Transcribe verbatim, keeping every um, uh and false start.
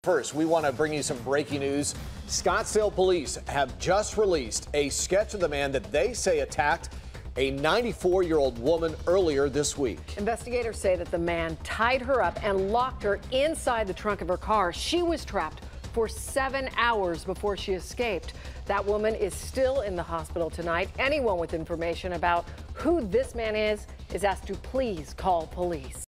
First, we want to bring you some breaking news. Scottsdale Police have just released a sketch of the man that they say attacked a ninety-four-year-old woman earlier this week. Investigators say that the man tied her up and locked her inside the trunk of her car. She was trapped for seven hours before she escaped. That woman is still in the hospital tonight. Anyone with information about who this man is is asked to please call police.